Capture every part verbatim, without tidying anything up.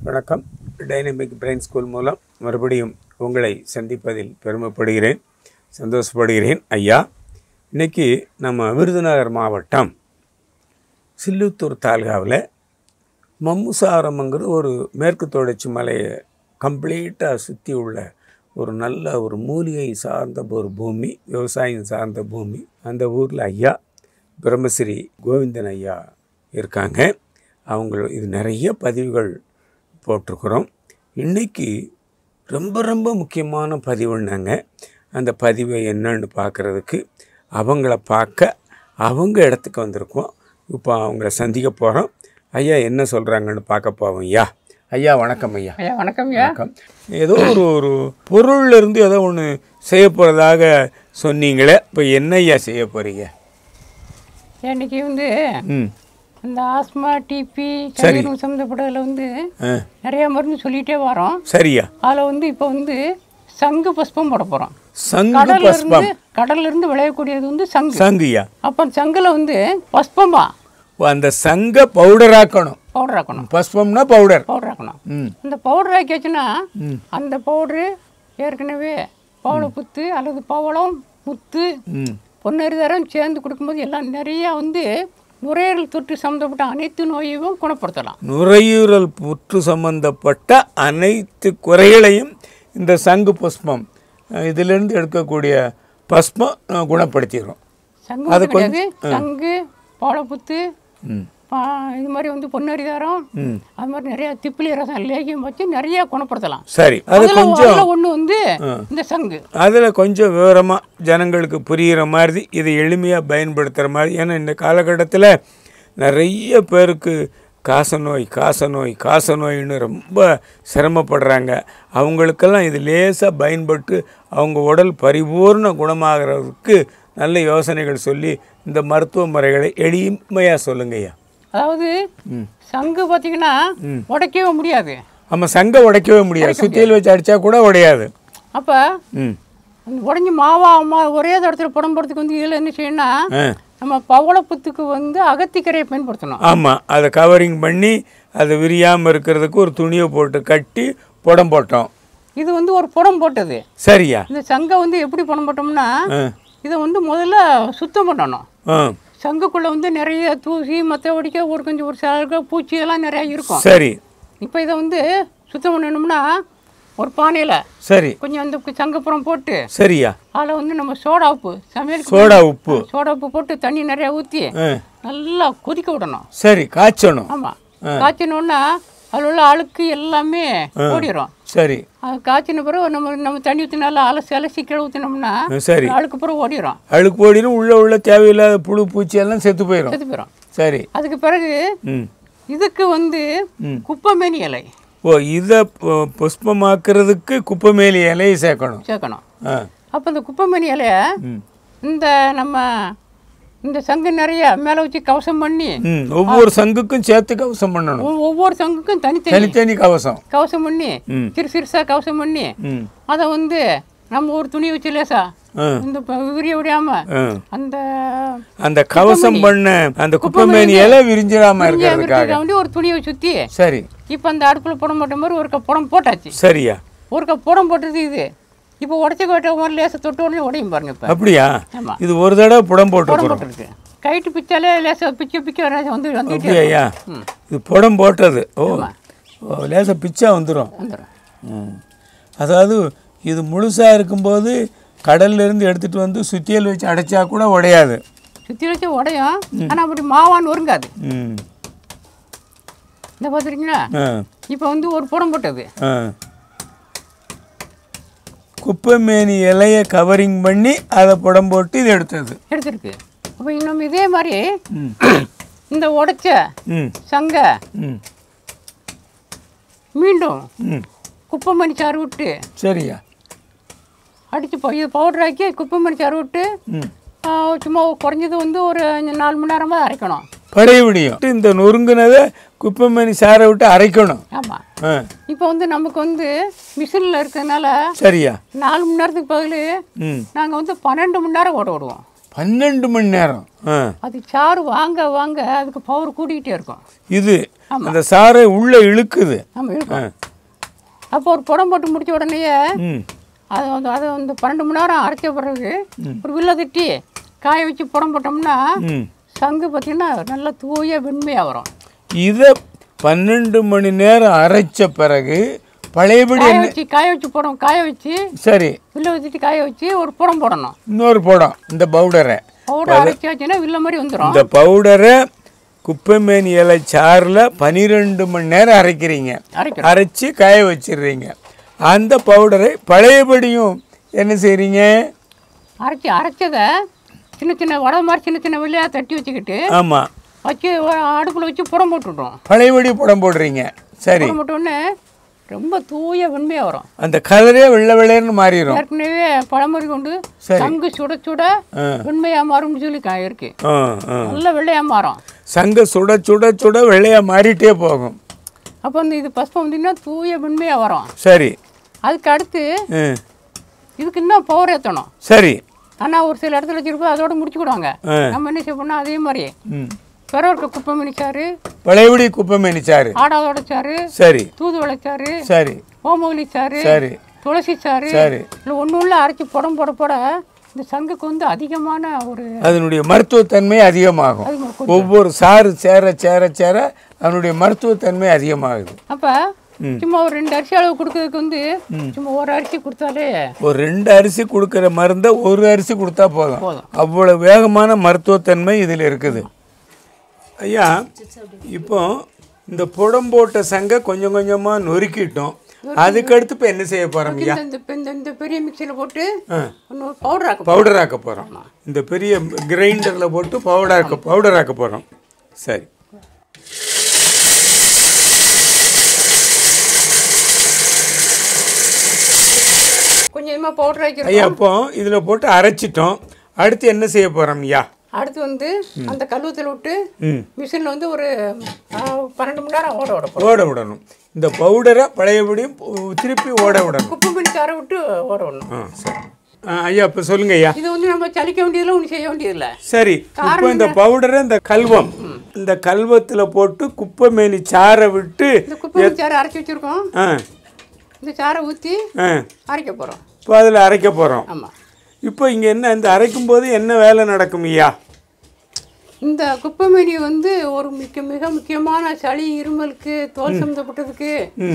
வணக்கம். Dynamic brain school மூலம் மறுபடியும் உங்களை சந்திப்பதில் பெருமைப்படுகிறேன், சந்தோஷப்படுகிறேன். ஐயா, இன்றைக்கி நம்ம விருதுநகர் மாவட்டம் சில்லூத்தூர் தாலுகாவில் மம்முசாரம்ங்கிற ஒரு மேற்கு தொடர்ச்சி மலையை கம்ப்ளீட்டாக சுற்றி உள்ள ஒரு நல்ல ஒரு மூலிகை சார்ந்த ஒரு பூமி, விவசாயம் சார்ந்த பூமி. அந்த ஊரில் ஐயா பிரம்மஸ்ரீ கோவிந்தன் ஐயா இருக்காங்க. அவங்க இது நிறைய பதிவுகள் போட்டிருக்கிறோம். இன்றைக்கி ரொம்ப ரொம்ப முக்கியமான பதிவுன்னாங்க. அந்த பதிவை என்னன்னு பார்க்குறதுக்கு அவங்கள பார்க்க அவங்க இடத்துக்கு வந்திருக்கோம். இப்போ அவங்கள சந்திக்க போகிறோம். ஐயா என்ன சொல்கிறாங்கன்னு பார்க்க போவோம். ஐயா ஐயா வணக்கம். ஐயா ஐயா வணக்கம். ஐயா வணக்கம். ஏதோ ஒரு ஒரு பொருள்லேருந்து ஏதோ ஒன்று செய்ய போகிறதாக சொன்னீங்களே, இப்போ என்ன ஐயா செய்ய போகிறீங்க? இன்னைக்கு வந்து ம் இந்த ஆஸ்மா, டிபி, கல்லீரல் சம்மந்தப்பட்டதில் வந்து நிறைய மருந்து சொல்லிகிட்டே வரோம். சரியா. அதில் வந்து இப்போ வந்து சங்கு புஷ்பம் போட போகிறோம். சங்கு கடல்ல இருந்து புஷ்பம், கடல்ல இருந்து விளையக்கூடியது வந்து சங்கு. சங்குயா. அப்போ சங்குல வந்து புஷ்பமா அந்த சங்கை பவுடராக்கணும். பவுடர் ஆக்கணும். புஷ்பம்னா பவுடர். பவுடர் ஆக்கணும். ம் அந்த பவுடர் ஆக்கியாச்சுன்னா அந்த பவுடரு ஏற்கனவே பவள புத்து அல்லது பவளம் முத்து ம் பொன்னரிதாரம் சேர்ந்து கொடுக்கும்போது எல்லாம் நிறையா வந்து நுரையீரல் தொற்று சம்மந்தப்பட்ட அனைத்து நோயையும் குணப்படுத்தலாம். நுரையீரல் புற்று சம்பந்தப்பட்ட அனைத்து குறைகளையும் இந்த சங்கு புஷ்பம் இதிலிருந்து எடுக்கக்கூடிய புஷ்பம் குணப்படுத்திடும். சங்கு அது கிடையாது, சங்கு, பவளப்புத்து, இது மாதிரி வந்து பொன்னரிதாரம், அது மாதிரி நிறைய திப்பிலி ரசம் லேகியம் வச்சு நிறைய குணப்படுத்தலாம். சரி, அது கொஞ்சம் ஒன்று வந்து இந்த சங்கு அதில் கொஞ்சம் விவரமாக ஜனங்களுக்கு புரிகிற மாதிரி இதை எளிமையாக பயன்படுத்துகிற மாதிரி. ஏன்னா இந்த காலகட்டத்தில் நிறைய பேருக்கு காசநோய் காசநோய் காசநோயின்னு ரொம்ப சிரமப்படுறாங்க. அவங்களுக்கெல்லாம் இது லேசாக பயன்பட்டு அவங்க உடல் பரிபூர்ண குணமாகிறதுக்கு நல்ல யோசனைகள் சொல்லி இந்த மருத்துவ முறைகளை எளிமையாக சொல்லுங்கய்யா. அதாவது சங்கு பார்த்தீங்கன்னா உடைக்கவே முடியாது. ஆமாம், சங்கை உடைக்கவே முடியாது. சுத்தியில் வச்சு அடித்தா கூட உடையாது. அப்போ உடஞ்சி மாவா மா ஒரே இடத்துல புடம் போடுறதுக்கு வந்து இதில் என்ன செய்யணும்னா நம்ம பவளப்புத்துக்கு வந்து அகத்திக்கரையை பயன்படுத்தணும். ஆமாம், அதை கவரிங் பண்ணி அதை விரியாமல் இருக்கிறதுக்கு ஒரு துணியை போட்டு கட்டி புடம் போட்டோம். இது வந்து ஒரு புடம் போட்டது. சரியா. இந்த சங்கை வந்து எப்படி புடம் போட்டோம்னா இதை வந்து முதல்ல சுத்தம் பண்ணணும். சங்குக்குள்ளே வந்து நிறைய தூசி மற்ற ஒடிக்க ஒரு கொஞ்சம் ஒரு சில பூச்சி எல்லாம் நிறையா இருக்கும். சரி. இப்போ இதை வந்து சுத்தம் பண்ணணும்னா ஒரு பானையில் சரி கொஞ்சம் அந்த சங்கப்புறம் போட்டு சரியா அதில் வந்து நம்ம சோடா உப்பு சமையல் சோடா உப்பு சோடா உப்பு போட்டு தண்ணி நிறையா ஊற்றி நல்லா கொதிக்க விடணும். சரி, காய்ச்சணும். ஆமாம், காய்ச்சணுன்னா அதில் உள்ள அழுக்கு எல்லாமே ஓடிடும். சரி. அது காய்ச்சின பிறகு நம்ம நம்ம தண்ணி ஊற்றி நல்லா அலசி அலசி கீழே ஊற்றினோம்னா சரி அழுக்கு பிறகு ஓடிடும். அழுக்கு ஓடிடும். உள்ள உள்ள தேவையில்லாத புழு பூச்சி எல்லாம் செத்து போயிடும். செத்து போயிடும். சரி. அதுக்கு பிறகு இதுக்கு வந்து குப்பைமேனி இலை. ஓ, இதை புஷ்பமாக்குறதுக்கு குப்பைமேனி இலையை சேர்க்கணும் சேர்க்கணும். அப்போ இந்த குப்பைமேனி இலையை இந்த நம்ம இந்த சங்கு நிறைய மேலே வச்சு கவசம் பண்ணி ஒவ்வொரு சங்குக்கும் சேர்த்து கவசம் பண்ணணும். ஒவ்வொரு சங்குக்கும் தனித்தனி தனித்தனி கவசம் கவசம் பண்ணி சிறு சிறுசா கவசம் பண்ணி அதை வந்து நம்ம ஒரு துணி வச்சு லேசா இந்த விரிய விடாம அந்த அந்த கவசம் பண்ண அந்த குப்பைமேனி எல்லாம் விரிஞ்சிடாம இருக்கிறதுக்காக வந்து ஒரு துணியை சுத்தி. சரி. இப்போ அந்த அடுப்புல புடம் போட்ட மாதிரி ஒரு கப் புடம் போட்டாச்சு. சரியா. ஒரு கப் புடம் போட்டது இது. இப்போ உடச்சி கோட்டை மாதிரி லேசா தொட்டு உடனே உடையும் பாருங்க. இப்போ அப்படியா? இது ஒரு தடவை புடம் போட்டு கைட்டு பிச்சாலே லேசா பிச்சை பிச்சை வந்து வந்து ஐயா இது புடம் போட்டது. ஓ, லேசா பிச்சா வந்துடும். அதாவது இது முழுசாக இருக்கும்போது கடல்ல இருந்து எடுத்துட்டு வந்து சுத்தியல் வச்சு அடைச்சா கூட உடையாது. சுத்தியல் வச்சு உடையும், ஆனால் அப்படி மாவான்னு ஒருங்காது. இந்த பார்த்துருக்கீங்களா? இப்போ வந்து ஒரு புடம் போட்டது குப்பைமேனி இலையை கவரிங் பண்ணி அதை புடம் போட்டு இது எடுத்தது எடுத்துருக்கு. அப்போ இன்னும் இதே மாதிரி இந்த உடைச்ச சங்க மீண்டும் குப்பைமணி சாறு விட்டு சரியா அடித்து போய் இது பவுடர் ஆக்கி குப்பைமணி சாறு விட்டு சும்மா குறைஞ்சது வந்து ஒரு நாலு மணி நேரமாக அரைக்கணும். பழைய விடியும் இந்த நொறுங்குனதை குப்பைமேனி சாரை விட்டு அரைக்கணும். ஆமாம். இப்போ வந்து நமக்கு வந்து மிஷினில் இருக்கிறதுனால சரியா நாலு மணி நேரத்துக்கு பதில் நாங்கள் வந்து பன்னெண்டு மணி நேரம் ஓட விடுவோம். பன்னெண்டு மணி நேரம். அது சாறு வாங்க வாங்க அதுக்கு பவர் கூட்டிகிட்டே இருக்கும். இது அந்த சாறை உள்ள இழுக்குது. ஆமாம் இழுக்கும். அப்போ ஒரு புடம் போட்டு முடிச்ச உடனேயே அதை வந்து அதை வந்து பன்னெண்டு மணி நேரம் அரைச்ச பிறகு ஒரு வில்லை தட்டி காய வச்சு புடம் போட்டோம்னா சங்கு பார்த்தீங்கன்னா நல்லா தூய வெண்மையாக வரும். இதை பன்னெண்டு மணி நேரம் அரைச்ச பிறகு பழையபடி வச்சு காய வச்சு போடணும். காய வச்சு சரி வில்லை வச்சுட்டு காய வச்சு ஒரு புடம் போடணும். இன்னொரு புடம் இந்த பவுடரை பவுடர் அரைச்சி வச்சுன்னா வில்ல மாதிரி வந்துடும். இந்த பவுடரை குப்பைமேனி இலை சாறில் பன்னிரெண்டு மணி நேரம் அரைக்கிறீங்க. அரைச்சி காய வச்சிடுறீங்க. அந்த பவுடரை பழையபடியும் என்ன செய்கிறீங்க? அரைச்சி அரைச்சதை சின்ன சின்ன வடை மாதிரி சின்ன சின்ன வில்லையாக தட்டி வச்சுக்கிட்டு ஆமாம் வச்சு அடுப்பில் வச்சு புடம் போட்டுவிட்டோம். பழையபடி புடம் போடுறீங்க. சரி போட்டோடனே ரொம்ப தூய வெண்மையாக வரும். அந்த கலரே வெள்ளை வெள்ளைன்னு மாறிடும். ஏற்கனவே பழமொழி கொண்டு சங்கு சுட சுட வெண்மையாக மாறும்னு சொல்லி இருக்கு. நல்ல வெள்ளையாக மாறும். சங்கு சுட சுட சுட வெள்ளையாக மாறிட்டே போகும். அப்போ வந்து இது பஸ்பம் வந்தீங்கன்னா தூய வெண்மையாக வரும். சரி அதுக்கு அடுத்து இதுக்கு இன்னும் பவர் ஏற்றணும். சரி ஆனால் ஒரு சில இடத்துல வச்சிருப்போம் அதோட முடிச்சுக்கிடுவாங்க. நம்ம என்ன செய்யணும்னா அதே மாதிரி பெறவர்க்க குப்பை மணிச்சாரு பழையபடி குப்பை மணிச்சாரு ஆடாத உடைச்சாரு சரி தூது உடைச்சாரு சரி ஓமவல்லி சாறு சரி துளசி சாறு சரி இல்லை ஒன்று உள்ள அரைச்சி புடம் போட போட இந்த சங்குக்கு வந்து அதிகமான ஒரு அதனுடைய மருத்துவத்தன்மை அதிகமாகும். ஒவ்வொரு சாறு சேர சேர சேர அதனுடைய மருத்துவத்தன்மை அதிகமாகுது. அப்போ சும்மா ஒரு ரெண்டு அரிசி அளவு கொடுக்கறதுக்கு வந்து சும்மா ஒரு அரிசி கொடுத்தாலே ஒரு ரெண்டு அரிசி கொடுக்குற மருந்தை ஒரு அரிசி கொடுத்தா போதும். அவ்வளோ வேகமான மருத்துவத்தன்மை இதில் இருக்குது. ஐயா இப்போ இந்த புடம் போட்ட சங்கை கொஞ்சம் கொஞ்சமாக நொறுக்கிட்டோம். அதுக்கடுத்து இப்போ என்ன செய்ய போகிறோம் ஐயா? இந்த பெரிய மிக்சியில் போட்டு பவுடர் ஆக்க பவுடர் ஆக்க போகிறோம். இந்த பெரிய கிரைண்டரில் போட்டு பவுடர் ஆக்க பவுடர் ஆக்க போகிறோம். சரி கொஞ்சமாக பவுடர் ஆக்கி ஐயா அப்போ இதில் போட்டு அரைச்சிட்டோம். அடுத்து என்ன செய்ய போகிறோம் ஐயா? அடுத்து வந்து அந்த கல்வத்தில் விட்டு மிஷினில் வந்து ஒரு பன்னெண்டு மணி நேரம் ஓட விட ஓட விடணும். இந்த பவுடரை பழையபடியும் திருப்பி ஓட விடணும். குப்பை பண்ணி சாரை விட்டு ஓட விடணும். ஆ சரி ஐயா இப்போ சொல்லுங்க ஐயா. இது வந்து நம்ம சலிக்க வேண்டியதில்லை ஒன்றும் செய்ய வேண்டியதில்லை. சரி இப்போ இந்த பவுடரை இந்த கல்வம் இந்த கல்வத்தில் போட்டு குப்பை மேனி சாரை விட்டு இந்த குப்பை மேனி சாரை அரைச்சி வச்சுருக்கோம். இந்த சாரை ஊற்றி அரைக்க போகிறோம். இப்போ அதில் அரைக்க போகிறோம். ஆமாம். இப்போ இங்கே என்ன இந்த அரைக்கும் போது என்ன வேலை நடக்கும் ஐயா? இந்த குப்பைமேனி வந்து ஒரு மிக மிக முக்கியமான சளி இருமலுக்கு தோல் சம்மந்தப்பட்டதுக்கு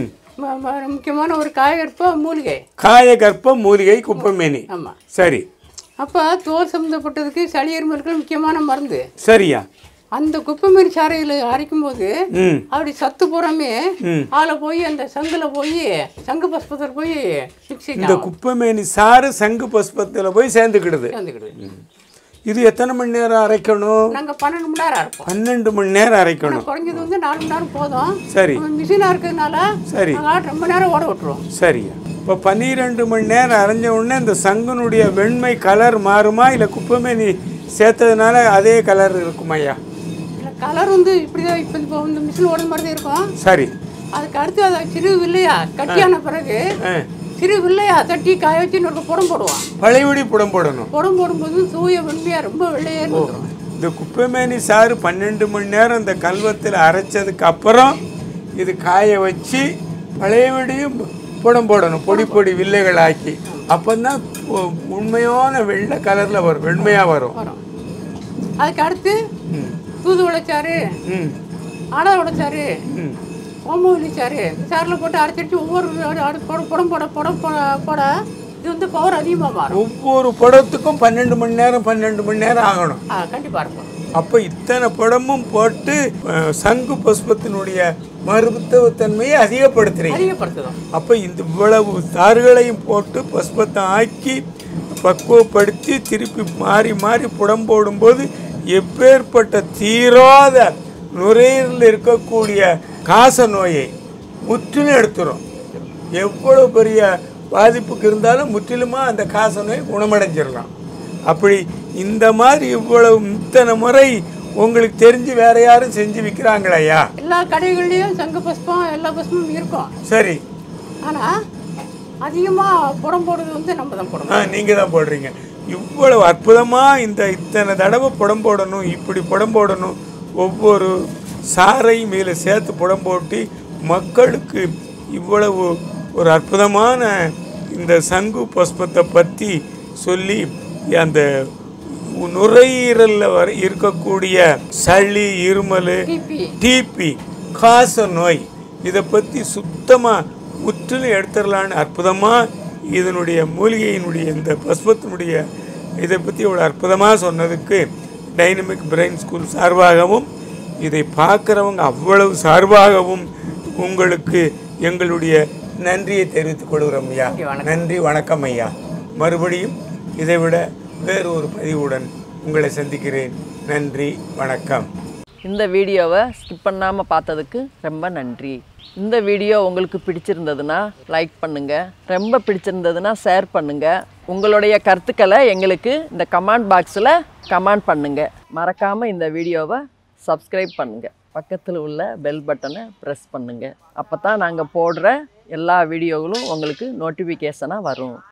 முக்கியமான ஒரு காயகற்ப மூலிகை. காயகற்ப மூலிகை குப்பைமேனி. ஆமாம் சரி. அப்போ தோல் சம்மந்தப்பட்டதுக்கு சளி இருமலுக்கு முக்கியமான மருந்து. சரியா. அந்த குப்பைமேனி சாறையில் அரைக்கும் போது அப்படி சத்து புறமே ஆள போய் அந்த சங்குல போய் சங்கு பஸ்பத்தில் போய் இந்த குப்பைமேனி சாறு சங்கு பஸ்பத்தில் போய் சேர்ந்துக்கிடுது. சேர்ந்துக்கிடுது. இது எத்தனை மணி நேரம் அரைக்கணும்? நாங்கள் பன்னெண்டு மணி நேரம் அரைப்போம். பன்னெண்டு மணி நேரம் அரைக்கணும். குறைஞ்சது வந்து நாலு மணி நேரம் போதும். சரி. மிஷினாக இருக்கிறதுனால சரி ரொம்ப நேரம் ஓட விட்டுருவோம். சரியா. இப்போ பன்னிரெண்டு மணி நேரம் அரைஞ்ச உடனே இந்த சங்குனுடைய வெண்மை கலர் மாறுமா இல்லை குப்பைமேனி சேர்த்ததுனால அதே கலர் இருக்குமாய்யா? கலர் வந்து இப்படிதான் இப்போ இப்போ இந்த மிஷின் ஓடுற மாதிரி தான் இருக்கும். சரி. அதுக்கு அடுத்து அதை சிறு வில்லையா கட்டியான பிறகு சிறு வில்லையா தட்டி காய வச்சு இன்னொரு புடம் போடுவான். பழையபடி புடம் போடணும். புடம் போடும்போது தூய வெண்மையா ரொம்ப வெள்ளையே இருக்கும். இந்த குப்பைமேனி சாறு பன்னெண்டு மணி நேரம் இந்த கல்வத்தில் அரைச்சதுக்கு அப்புறம் இது காய வச்சு பழையபடியும் புடம் போடணும். பொடி பொடி வில்லைகள் ஆக்கி அப்போதான் உண்மையான வெள்ளை கலரில் வரும், வெண்மையாக வரும். அதுக்கு அடுத்து தூது உடைச்சாரு ஆடா உடைச்சாரு ஓமவல்லி சாறு சாரில் போட்டு அரைச்சிட்டு ஒவ்வொரு புடம் போட புடம் போட இது வந்து பவர் அதிகமாக மாறும். ஒவ்வொரு படத்துக்கும் பன்னெண்டு மணி நேரம் பன்னெண்டு மணி நேரம் ஆகணும். கண்டிப்பாக இருக்கும். அப்போ இத்தனை படமும் போட்டு சங்கு புஷ்பத்தினுடைய மருத்துவத்தன்மையை அதிகப்படுத்துறீங்க. அதிகப்படுத்துறோம். அப்போ இந்த இவ்வளவு சாறுகளையும் போட்டு புஷ்பத்தை ஆக்கி பக்குவப்படுத்தி திருப்பி மாறி மாறி புடம் போடும்போது எப்பேற்பட்ட தீராத நுரையீரலில் இருக்கக்கூடிய காச நோயை முற்றிலும் எடுத்துரும். எவ்வளோ பெரிய பாதிப்புக்கு இருந்தாலும் முற்றிலுமாக அந்த காச நோய் குணமடைஞ்சிடலாம். அப்படி இந்த மாதிரி இவ்வளவு இத்தனை முறை உங்களுக்கு தெரிஞ்சு வேற யாரும் செஞ்சு விற்கிறாங்களையா? எல்லா கடைகள்லையும் சங்கு புஷ்பம் எல்லா புஷ்பமும் இருக்கும். சரி. ஆனால் அதிகமாக புடம் போடுறது வந்து நம்ம தான் போடுறோம். ஆ நீங்கள் தான் போடுறீங்க. இவ்வளவு அற்புதமாக இந்த இத்தனை தடவை புடம் போடணும், இப்படி புடம் போடணும், ஒவ்வொரு சாரையும் இதில் சேர்த்து புடம் போட்டு மக்களுக்கு இவ்வளவு ஒரு அற்புதமான இந்த சங்கு புஷ்பத்தை பற்றி சொல்லி அந்த நுரையீரலில் வர இருக்கக்கூடிய சளி, இருமல், டிபி, காச நோய் இதை பற்றி சுத்தமாக முற்றிலும் எடுத்துடலான்னு அற்புதமாக இதனுடைய மூலிகையினுடைய இந்த புஷ்பத்தினுடைய இதை பற்றி இவ்வளோ அற்புதமாக சொன்னதுக்கு டைனமிக் பிரெயின் ஸ்கூல் சார்பாகவும் இதை பார்க்குறவங்க அவ்வளவு சார்பாகவும் உங்களுக்கு எங்களுடைய நன்றியை தெரிவித்துக் கொள்கிறோம் ஐயா. நன்றி, வணக்கம் ஐயா. மறுபடியும் இதைவிட வேறு ஒரு பதிவுடன் உங்களை சந்திக்கிறேன். நன்றி, வணக்கம். இந்த வீடியோவை ஸ்கிப் பண்ணாமல் பார்த்ததுக்கு ரொம்ப நன்றி. இந்த வீடியோ உங்களுக்கு பிடிச்சிருந்ததுன்னா லைக் பண்ணுங்கள், ரொம்ப பிடிச்சிருந்ததுன்னா ஷேர் பண்ணுங்கள். உங்களுடைய கருத்துக்களை எங்களுக்கு இந்த கமெண்ட் பாக்ஸில் கமெண்ட் பண்ணுங்கள். மறக்காமல் இந்த வீடியோவை சப்ஸ்கிரைப் பண்ணுங்கள். பக்கத்தில் உள்ள பெல் பட்டனை ப்ரெஸ் பண்ணுங்கள். அப்போ தான் நாங்கள் போடுற எல்லா வீடியோகளும் உங்களுக்கு நோட்டிஃபிகேஷனாக வரும்.